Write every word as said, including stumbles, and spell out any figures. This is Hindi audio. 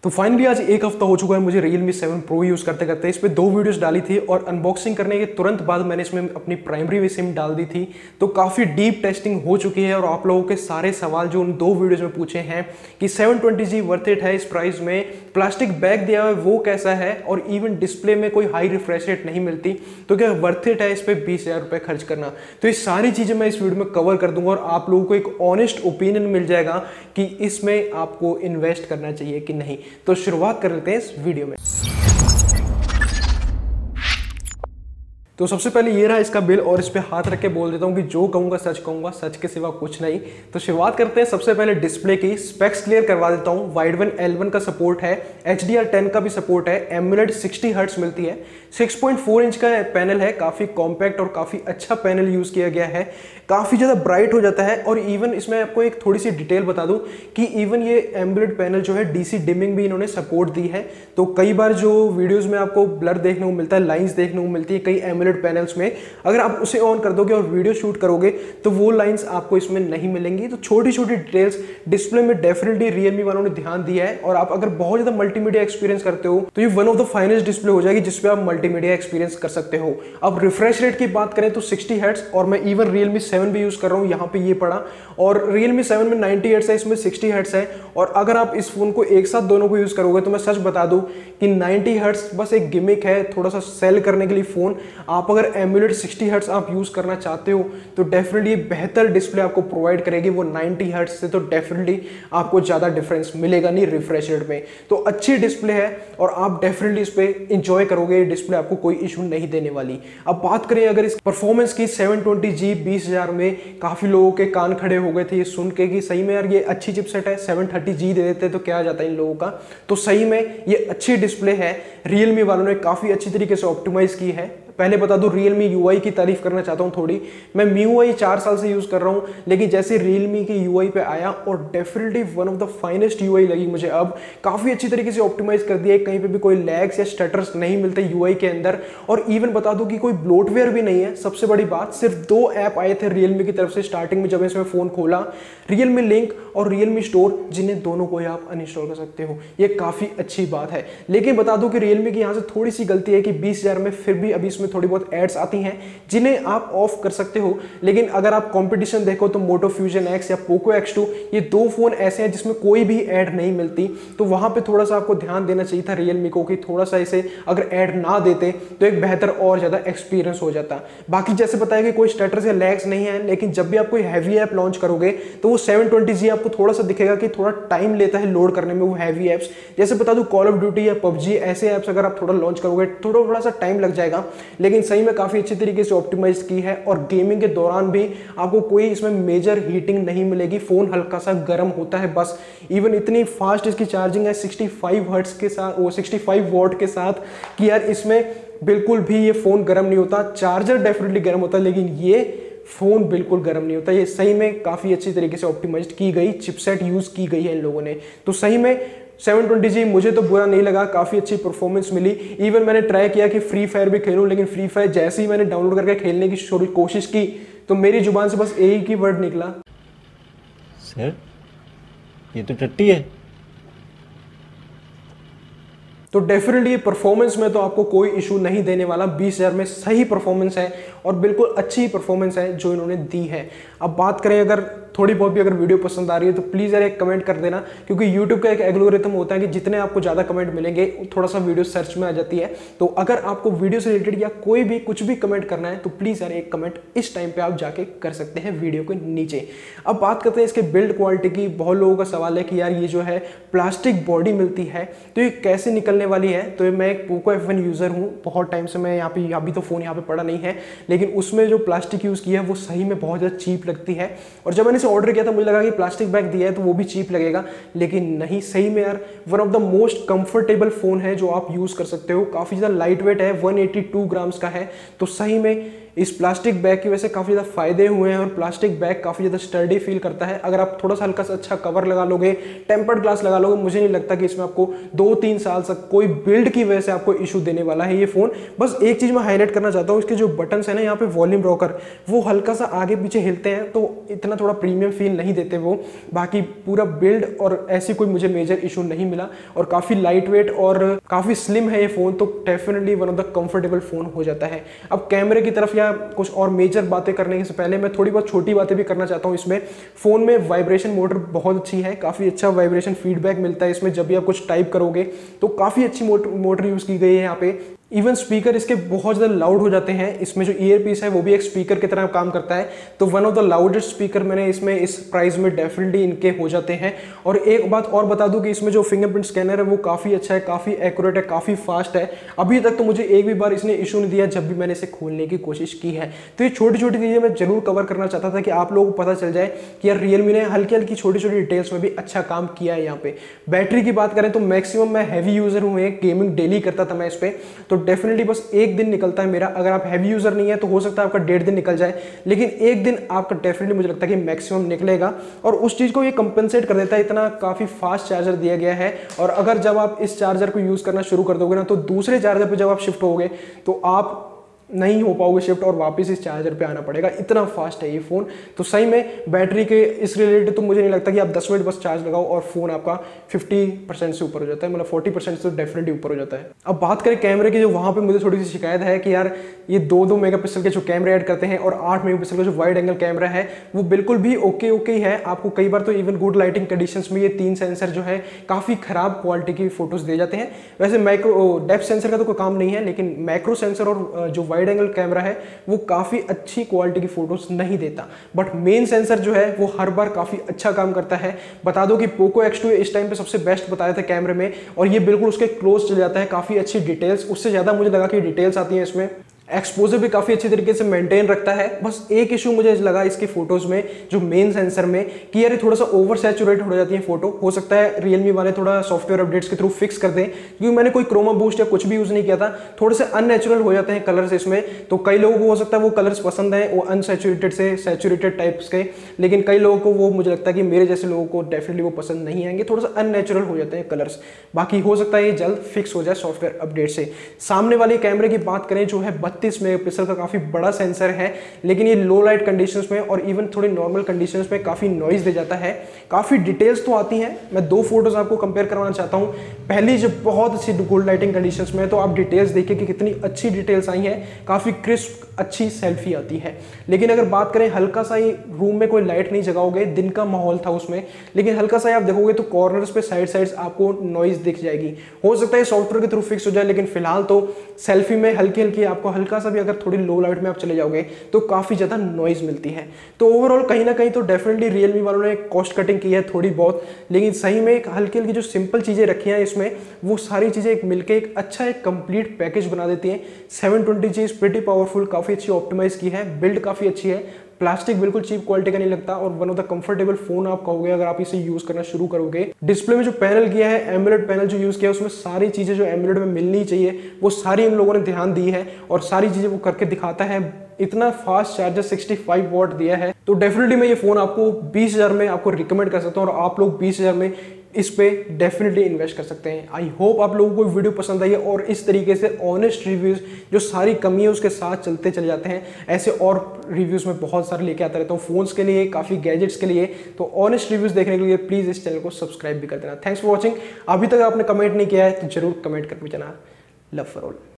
तो फाइनली आज एक हफ्ता हो चुका है मुझे Realme सेवन Pro यूज़ करते करते। इस पे दो वीडियोस डाली थी और अनबॉक्सिंग करने के तुरंत बाद मैंने इसमें अपनी प्राइमरी सिम डाल दी थी। तो काफ़ी डीप टेस्टिंग हो चुकी है और आप लोगों के सारे सवाल जो उन दो वीडियोस में पूछे हैं कि seven twenty G worth it है इस प्राइस में, प्लास्टिक बैग दिया हुआ है वो कैसा है, और इवन डिस्प्ले में कोई हाई रिफ्रेश रेट नहीं मिलती, तो क्या वर्थ इट है इस पर बीस हज़ार रुपये खर्च करना। तो ये सारी चीज़ें मैं इस वीडियो में कवर कर दूंगा और आप लोगों को एक ऑनेस्ट ओपिनियन मिल जाएगा कि इसमें आपको इन्वेस्ट करना चाहिए कि नहीं। तो शुरुआत कर लेते हैं इस वीडियो में। तो सबसे पहले ये रहा इसका बिल और इस पे हाथ रख के बोल देता हूँ कि जो कहूँगा सच कहूँगा, सच के सिवा कुछ नहीं। तो शुरुआत करते हैं सबसे पहले डिस्प्ले की। स्पेक्स क्लियर करवा देता हूँ। वाइड वन एल वन का सपोर्ट है, एच डी आर टेन का भी सपोर्ट है, एमुलेट सिक्सटी हर्ट्ज मिलती है, सिक्स पॉइंट फोर इंच का पैनल है, काफ़ी कॉम्पैक्ट और काफ़ी अच्छा पैनल यूज़ किया गया है, काफ़ी ज़्यादा ब्राइट हो जाता है। और इवन इसमें आपको एक थोड़ी सी डिटेल बता दूं कि इवन ये एमुलेट पैनल जो है डीसी डिमिंग भी इन्होंने सपोर्ट दी है। तो कई बार जो वीडियोस में आपको ब्लर देखने को मिलता है, लाइंस देखने को मिलती है कई एमुलेट पैनल्स में, अगर आप उसे ऑन कर दोगे और वीडियो शूट करोगे तो वो लाइंस आपको इसमें नहीं मिलेंगी। तो छोटी छोटी डिटेल्स डिस्प्ले में डेफिनेटली रियलमी वालों ने ध्यान दिया है। और आप अगर बहुत ज़्यादा मल्टीमीडिया एक्सपीरियंस करते हो तो ये one of the finest display हो जाएगी जिसपे आप मल्टीमीडिया एक्सपीरियंस कर सकते हो। अब रिफ्रेश रेट की बात करें तो सिक्सटी हर्ट्ज, और मैं इवन रियलमी सेवन भी यूज कर रहा हूँ, यहाँ पे ये पड़ा, और Realme सेवन में नाइंटी हर्ट्ज है, इसमें सिक्सटी हर्ट्ज है। और अगर आप इस फोन को एक साथ दोनों को यूज करोगे तो मैं सच बता दूं कि नाइंटी हर्ट्ज बस एक गिमिक है, थोड़ा सा सेल करने के लिए फोन। आप अगर एमुलेट सिक्सटी हर्ट्ज आप यूज करना चाहते हो तो डेफिनेटली बेहतर डिस्प्ले आपको प्रोवाइड करेगी वो नाइंटी हर्ट्ज से। तो डेफिनेटली आपको ज्यादा डिफरेंस मिलेगा नहीं रिफ्रेश रेट में। तो अच्छी डिस्प्ले है और आप डेफिनेटली इस पे इंजॉय करोगे, डिस्प्ले आपको कोई इशू नहीं देने वाली। अब बात करें अगर इस परफॉर्मेंस की, सेवन ट्वेंटी जी बीस हज़ार में काफी लोगों के कान खड़े हो गए थे ये सुन के कि सही में यार ये अच्छी चिपसेट है, सेवन थर्टी जी दे देते तो क्या आ जाता है इन लोगों का। तो सही में ये अच्छी डिस्प्ले है, Realme वालों ने काफी अच्छी तरीके से ऑप्टिमाइज की है। पहले बता दूं Realme यूआई की तारीफ करना चाहता हूं थोड़ी। मैं M I U I चार साल से यूज कर रहा हूं, लेकिन जैसे Realme की यूआई पे आया और definitely one of the finest UI लगी मुझे। अब काफी अच्छी तरीके से ऑप्टिमाइज कर दिया है, कहीं पे भी कोई लैग्स या स्टटर्स नहीं मिलते यूआई के अंदर। और इवन बता दूं कि कोई ब्लोटवेयर भी नहीं है। सबसे बड़ी बात, सिर्फ दो ऐप आए थे Realme की तरफ से स्टार्टिंग में जब इसमें फोन खोला, Realme लिंक और Realme स्टोर, जिन्हें दोनों को ही आप अनइंस्टॉल कर सकते हो। ये काफी अच्छी बात है। लेकिन बता दूं कि Realme की यहाँ से थोड़ी सी गलती है कि बीस हजार में फिर भी अभी इसमें थोड़ी बहुत एड्स आती हैं जिन्हें आप ऑफ कर सकते हो। लेकिन अगर आप कंपटीशन देखो तो Moto Fusion X या Poco एक्स टू, ये दो फोन ऐसे हैं जिसमें कोई भी ऐड नहीं मिलती। तो वहां पे थोड़ा सा आपको ध्यान देना चाहिए था Realme को कि थोड़ा सा इसे अगर ऐड ना देते तो एक बेहतर और ज्यादा एक्सपीरियंस हो जाता। बाकी जैसे बताया कि कोई स्टटर्स या लैग्स नहीं है, लेकिन जब भी आप कोई हैवी ऐप लॉन्च करोगे तो वो सेवन ट्वेंटी जी आपको थोड़ा सा दिखेगा कि थोड़ा टाइम लेता है लोड करने में वो हैवी एप्स। जैसे बता दूं कॉल ऑफ ड्यूटी या पबजी, ऐसे ऐप्स अगर आप थोड़ा लॉन्च करोगे थोड़ा थोड़ा सा टाइम लग जाएगा, लेकिन सही में काफी अच्छी तरीके से ऑप्टिमाइज की है। और गेमिंग के दौरान भी आपको कोई इसमें मेजर हीटिंग नहीं मिलेगी, फोन हल्का सा गर्म होता है बस। इवन इतनी फास्ट इसकी चार्जिंग है सिक्सटी फाइव हर्ट्ज के साथ, वो सिक्सटी फाइव वॉट के साथ, कि यार इसमें बिल्कुल भी ये फोन गर्म नहीं होता। चार्जर डेफिनेटली गर्म होता है लेकिन ये फोन बिल्कुल गर्म नहीं होता। ये सही में काफी अच्छी तरीके से ऑप्टिमाइज की गई चिपसेट यूज की गई है इन लोगों ने। तो सही में सेवन ट्वेंटी जी मुझे तो बुरा नहीं लगा, काफी अच्छी परफॉर्मेंस मिली। इवन मैंने ट्राई किया कि फ्री फायर भी खेलूं, लेकिन फ्री फायर जैसे ही मैंने डाउनलोड करके खेलने की कोशिश की तो मेरी जुबान से बस एक ही वर्ड निकला, सर ये तो टट्टी है। तो डेफिनेटली परफॉर्मेंस में तो आपको कोई इशू नहीं देने वाला। बीस हज़ार में सही परफॉर्मेंस है और बिल्कुल अच्छी परफॉर्मेंस है जो इन्होंने दी है। अब बात करें अगर थोड़ी बहुत भी अगर वीडियो पसंद आ रही है तो प्लीज़ यार एक कमेंट कर देना, क्योंकि यूट्यूब का एक एल्गोरिथम होता है कि जितने आपको ज़्यादा कमेंट मिलेंगे थोड़ा सा वीडियो सर्च में आ जाती है। तो अगर आपको वीडियो से रिलेटेड या कोई भी कुछ भी कमेंट करना है तो प्लीज़ यार एक कमेंट इस टाइम पे आप जाके कर सकते हैं वीडियो के नीचे। अब बात करते हैं इसके बिल्ड क्वालिटी की। बहुत लोगों का सवाल है कि यार ये जो है प्लास्टिक बॉडी मिलती है तो ये कैसे निकलने वाली है। तो मैं एक पोको एफ वन यूज़र हूँ, बहुत टाइम से मैं यहाँ पे, अभी तो फ़ोन यहाँ पे पड़ा नहीं है, लेकिन उसमें जो प्लास्टिक यूज़ किया है वो सही में बहुत ज़्यादा चीप लगती है। और जब मैंने इसे ऑर्डर किया था मुझे लगा कि प्लास्टिक बैग दिया है तो वो भी चीप लगेगा, लेकिन नहीं, सही में यार one of the most comfortable phone है जो आप यूज कर सकते हो। काफी ज्यादा लाइट वेट है, वन एटी टू ग्राम्स का है। तो सही में इस प्लास्टिक बैग की वजह से काफ़ी ज़्यादा फायदे हुए हैं और प्लास्टिक बैग काफ़ी ज़्यादा स्टर्डी फील करता है। अगर आप थोड़ा सा हल्का सा अच्छा कवर लगा लोगे, टेम्पर्ड ग्लास लगा लोगे, मुझे नहीं लगता कि इसमें आपको दो तीन साल तक कोई बिल्ड की वजह से आपको इशू देने वाला है ये फ़ोन। बस एक चीज़ मैं हाईलाइट करना चाहता हूँ, इसके जो बटन्स है ना यहाँ पे वॉल्यूम रॉकर, वो हल्का सा आगे पीछे हिलते हैं तो इतना थोड़ा प्रीमियम फील नहीं देते वो। बाकी पूरा बिल्ड और ऐसी कोई मुझे मेजर इशू नहीं मिला और काफ़ी लाइट वेट और काफ़ी स्लिम है ये फ़ोन, तो definitely one of the comfortable phone हो जाता है। अब कैमरे की तरफ या कुछ और मेजर बातें करने से पहले मैं थोड़ी बहुत छोटी बातें भी करना चाहता हूँ। इसमें फ़ोन में वाइब्रेशन मोटर बहुत अच्छी है, काफ़ी अच्छा वाइब्रेशन फीडबैक मिलता है इसमें। जब भी आप कुछ टाइप करोगे तो काफ़ी अच्छी मोटर यूज़ की गई है यहाँ पे। इवन स्पीकर इसके बहुत ज़्यादा लाउड हो जाते हैं। इसमें जो ईयर पीस है वो भी एक स्पीकर की तरह काम करता है, तो one of the loudest speaker मैंने इसमें इस प्राइस में डेफिनेटली इनके हो जाते हैं। और एक बात और बता दूं कि इसमें जो फिंगरप्रिंट स्कैनर है वो काफ़ी अच्छा है, काफ़ी एक्यूरेट है, काफ़ी फास्ट है। अभी तक तो मुझे एक भी बार इसने इशू नहीं दिया जब भी मैंने इसे खोलने की कोशिश की है। तो ये छोटी छोटी चीज़ें मैं जरूर कवर करना चाहता था कि आप लोगों को पता चल जाए कि यार रियलमी ने हल्की हल्की छोटी छोटी डिटेल्स में भी अच्छा काम किया है यहाँ पे। बैटरी की बात करें तो मैक्सिमम मैं हैवी यूजर हूँ, गेमिंग डेली करता था मैं इस पर, तो डेफिनेटली बस एक दिन निकलता है मेरा। अगर आप हैवी यूजर नहीं है तो हो सकता है आपका डेढ़ दिन निकल जाए, लेकिन एक दिन आपका डेफिनेटली मुझे लगता है कि मैक्सिमम निकलेगा। और उस चीज को ये कंपेंसेट कर देता है, इतना काफी फास्ट चार्जर दिया गया है। और अगर जब आप इस चार्जर को यूज करना शुरू कर दोगे ना, तो दूसरे चार्जर पे जब आप शिफ्ट होगे तो आप नहीं हो पाओगे शिफ्ट और वापस इस चार्जर पे आना पड़ेगा, इतना फास्ट है ये फ़ोन। तो सही में बैटरी के इस रिलेटेड तो मुझे नहीं लगता कि आप दस मिनट बस चार्ज लगाओ और फ़ोन आपका पचास परसेंट से ऊपर हो जाता है, मतलब चालीस परसेंट से डेफिनेटली ऊपर हो जाता है। अब बात करें कैमरे की, जो वहाँ पे मुझे थोड़ी सी शिकायत है कि यार ये दो दो मेगापिक्सल के जो कैमरे ऐड करते हैं और आठ मेगापिक्सल का जो वाइड एंगल कैमरा है वो बिल्कुल भी ओके ओके ही है। आपको कई बार तो इवन गुड लाइटिंग कंडीशंस में ये तीन सेंसर जो है काफ़ी खराब क्वालिटी की फोटोज दे जाते हैं। वैसे माइक्रो डेप्थ सेंसर का तो कोई काम नहीं है, लेकिन मैक्रो सेंसर और जो वाइड एंगल कैमरा है वो काफी अच्छी क्वालिटी की फोटोज नहीं देता। बट मेन सेंसर जो है वो हर बार काफी अच्छा काम करता है। बता दो कि पोको एक्स टू इस टाइम पे सबसे बेस्ट बताया था कैमरे में, और ये बिल्कुल उसके क्लोज चले जाता है, काफी अच्छी डिटेल्स, उससे ज्यादा मुझे लगा कि डिटेल्स आती हैं इसमें। एक्सपोजर भी काफी अच्छी तरीके से मेंटेन रखता है। बस एक इशू मुझे लगा इसकी फोटोज में, जो मेन सेंसर में, कि यार ये थोड़ा सा ओवर सैचुरेट हो जाती है फोटो। हो सकता है रियलमी वाले थोड़ा सॉफ्टवेयर अपडेट्स के थ्रू फिक्स कर दें, क्योंकि मैंने कोई क्रोमा बूस्ट या कुछ भी यूज नहीं किया था। थोड़े से अननेचुरल हो जाते हैं कलर्स इसमें, तो कई लोगों को हो सकता है वो कलर्स पसंद है, वो अनसैचुरेटेड से सैचुरेटेड टाइप्स के, लेकिन कई लोगों को वो मुझे लगता है कि मेरे जैसे लोगों को डेफिनेटली वो पसंद नहीं आएंगे, थोड़ा सा अननेचुरल हो जाते हैं कलर्स। बाकी हो सकता है ये जल्द फिक्स हो जाए सॉफ्टवेयर अपडेट से। सामने वाले कैमरे की बात करें, जो है बत्तीस मेगापिक्सल काफी बड़ा सेंसर है, लेकिन ये लो लाइट कंडीशंस में और इवन थोड़ी नॉर्मल कंडीशंस में काफी नॉइज दे जाता है। काफी डिटेल्स तो आती हैं। मैं दो फोटोज आपको कंपेयर करवाना चाहता हूं। पहली जब बहुत अच्छी गुड लाइटिंग कंडीशंस में, तो आप डिटेल्स देखिए कि कितनी अच्छी डिटेल्स आई हैं, काफी क्रिस्प अच्छी सेल्फी आती है। लेकिन अगर बात करें हल्का सा ही रूम में कोई लाइट नहीं जगाओगे, दिन का माहौल था उसमें, लेकिन हल्का सा आप देखोगे तो कॉर्नर्स पे साइड साइड्स आपको नॉइज दिख जाएगी। हो सकता है सॉफ्टवेयर के थ्रू फिक्स हो जाए, लेकिन फिलहाल तो सेल्फी में हल्की हल्की आपको हल्का सा भी अगर थोड़ी लो लाइट में आप चले जाओगे तो काफी ज्यादा नॉइज मिलती है। तो ओवरऑल कहीं ना कहीं तो डेफिनेटली रियलमी वालों ने कॉस्ट कटिंग की है थोड़ी बहुत, लेकिन सही में एक हल्की हल्की जो सिंपल चीजें रखी हैं इसमें, वो सारी चीजें एक मिलकर एक अच्छा एक कंप्लीट पैकेज बना देती हैं। Seven twenty G is pretty powerful, काफी अच्छी ऑप्टिमाइज की है, बिल्ड काफी अच्छी है, प्लास्टिक बिल्कुल चीप क्वालिटी का नहीं लगता, और one of the comfortable phone आप कहोगे अगर आप इसे यूज करना शुरू करोगे। डिस्प्ले में जो पैनल किया है, एमुलेट पैनल जो यूज किया है, उसमें सारी चीजें जो एमुलेट में मिलनी चाहिए वो सारी इन लोगों ने ध्यान दी है, और सारी चीजें वो करके दिखाता है। इतना फास्ट चार्जर पैंसठ वॉट दिया है, तो डेफिनेटली मैं ये फोन आपको बीस हजार में आपको रिकमेंड कर सकता हूँ, और आप लोग बीस हजार में इस पे डेफिनेटली इन्वेस्ट कर सकते हैं। आई होप आप लोगों को वीडियो पसंद आई है, और इस तरीके से ऑनेस्ट रिव्यूज जो सारी कमी है उसके साथ चलते चले जाते हैं। ऐसे और रिव्यूज में बहुत सारे लेके आता रहता हूँ फोन्स के लिए, काफी गैजेट्स के लिए। तो ऑनेस्ट रिव्यूज देखने के लिए प्लीज इस चैनल को सब्सक्राइब भी कर देना। Thanks for watching. अभी तक आपने कमेंट नहीं किया है तो जरूर कमेंट करके जाना। Love for all.